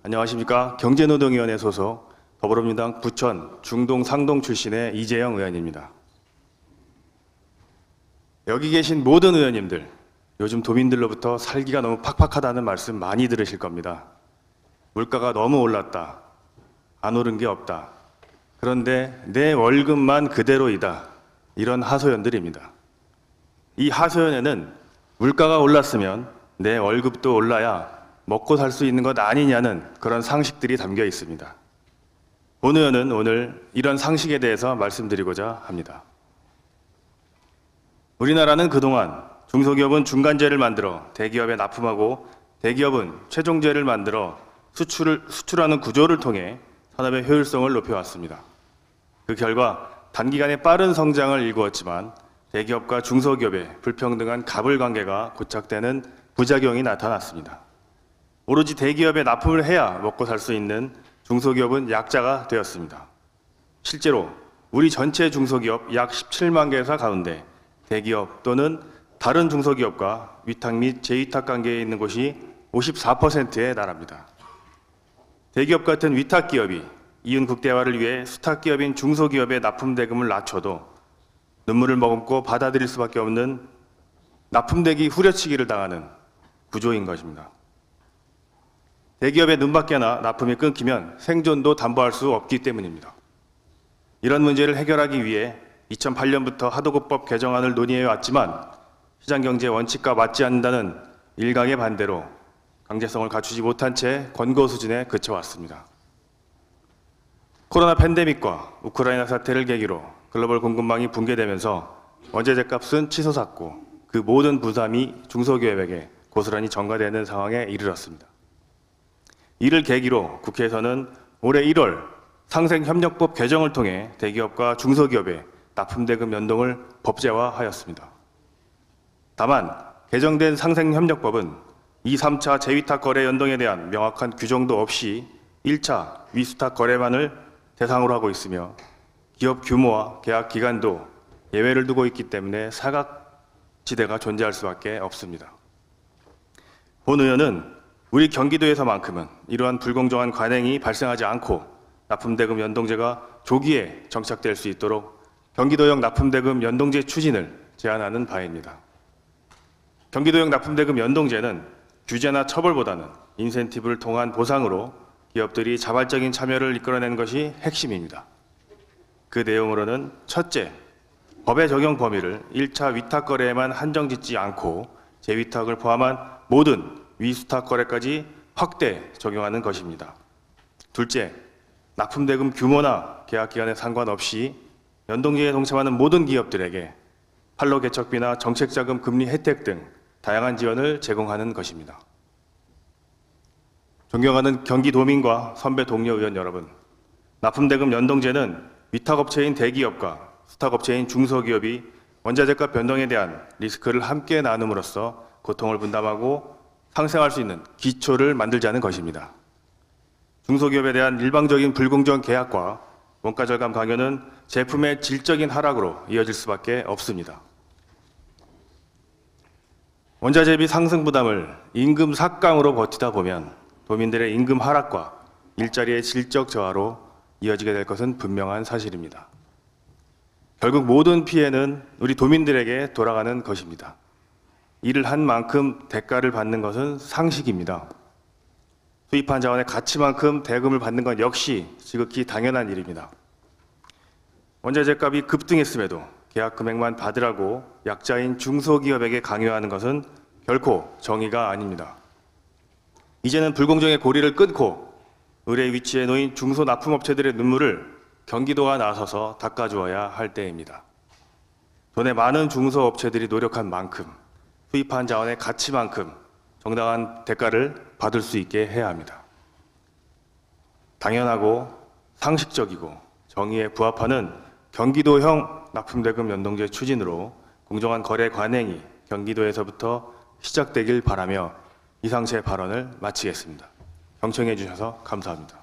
안녕하십니까. 경제노동위원회 소속 더불어민주당 부천 중동 상동 출신의 이재영 의원입니다. 여기 계신 모든 의원님들, 요즘 도민들로부터 살기가 너무 팍팍하다는 말씀 많이 들으실 겁니다. 물가가 너무 올랐다. 안 오른 게 없다. 그런데 내 월급만 그대로이다. 이런 하소연들입니다. 이 하소연에는 물가가 올랐으면 내 월급도 올라야 먹고 살 수 있는 것 아니냐는 그런 상식들이 담겨 있습니다. 본 의원은 오늘 이런 상식에 대해서 말씀드리고자 합니다. 우리나라는 그동안 중소기업은 중간재를 만들어 대기업에 납품하고 대기업은 최종재를 만들어 수출하는 구조를 통해 산업의 효율성을 높여왔습니다. 그 결과 단기간에 빠른 성장을 일구었지만 대기업과 중소기업의 불평등한 갑을관계가 고착되는 부작용이 나타났습니다. 오로지 대기업에 납품을 해야 먹고 살 수 있는 중소기업은 약자가 되었습니다. 실제로 우리 전체 중소기업 약 17만 개사 가운데 대기업 또는 다른 중소기업과 위탁 및 재위탁 관계에 있는 곳이 54%에 달합니다. 대기업 같은 위탁기업이 이윤 극대화를 위해 수탁기업인 중소기업의 납품대금을 낮춰도 눈물을 머금고 받아들일 수밖에 없는 납품대기 후려치기를 당하는 구조인 것입니다. 대기업의 눈밖에나 납품이 끊기면 생존도 담보할 수 없기 때문입니다. 이런 문제를 해결하기 위해 2008년부터 하도급법 개정안을 논의해 왔지만 시장경제 원칙과 맞지 않는다는 일각의 반대로 강제성을 갖추지 못한 채 권고 수준에 그쳐왔습니다. 코로나 팬데믹과 우크라이나 사태를 계기로 글로벌 공급망이 붕괴되면서 원자재값은 치솟았고 그 모든 부담이 중소기업에게 고스란히 전가되는 상황에 이르렀습니다. 이를 계기로 국회에서는 올해 1월 상생협력법 개정을 통해 대기업과 중소기업의 납품대금 연동을 법제화하였습니다. 다만 개정된 상생협력법은 2, 3차 재위탁 거래 연동에 대한 명확한 규정도 없이 1차 위수탁 거래만을 대상으로 하고 있으며 기업 규모와 계약 기간도 예외를 두고 있기 때문에 사각지대가 존재할 수밖에 없습니다. 본 의원은 우리 경기도에서만큼은 이러한 불공정한 관행이 발생하지 않고 납품대금 연동제가 조기에 정착될 수 있도록 경기도형 납품대금 연동제 추진을 제안하는 바입니다. 경기도형 납품대금 연동제는 규제나 처벌보다는 인센티브를 통한 보상으로 기업들이 자발적인 참여를 이끌어내는 것이 핵심입니다. 그 내용으로는 첫째, 법의 적용 범위를 1차 위탁 거래에만 한정짓지 않고 재위탁을 포함한 모든 위수탁 거래까지 확대 적용하는 것입니다. 둘째, 납품대금 규모나 계약 기간에 상관없이 연동제에 동참하는 모든 기업들에게 판로 개척비나 정책자금 금리 혜택 등 다양한 지원을 제공하는 것입니다. 존경하는 경기도민과 선배 동료 의원 여러분, 납품대금 연동제는 위탁업체인 대기업과 수탁업체인 중소기업이 원자재값 변동에 대한 리스크를 함께 나눔으로써 고통을 분담하고 상생할 수 있는 기초를 만들자는 것입니다. 중소기업에 대한 일방적인 불공정 계약과 원가 절감 강요는 제품의 질적인 하락으로 이어질 수밖에 없습니다. 원자재비 상승 부담을 임금 삭감으로 버티다 보면 도민들의 임금 하락과 일자리의 질적 저하로 이어지게 될 것은 분명한 사실입니다. 결국 모든 피해는 우리 도민들에게 돌아가는 것입니다. 일을 한 만큼 대가를 받는 것은 상식입니다. 수입한 자원의 가치만큼 대금을 받는 건 역시 지극히 당연한 일입니다. 원자재값이 급등했음에도 계약 금액만 받으라고 약자인 중소기업에게 강요하는 것은 결코 정의가 아닙니다. 이제는 불공정의 고리를 끊고 의뢰 위치에 놓인 중소납품업체들의 눈물을 경기도가 나서서 닦아주어야 할 때입니다. 돈의 많은 중소업체들이 노력한 만큼 수입한 자원의 가치만큼 정당한 대가를 받을 수 있게 해야 합니다. 당연하고 상식적이고 정의에 부합하는 경기도형 납품대금 연동제 추진으로 공정한 거래 관행이 경기도에서부터 시작되길 바라며 이상 제 발언을 마치겠습니다. 경청해 주셔서 감사합니다.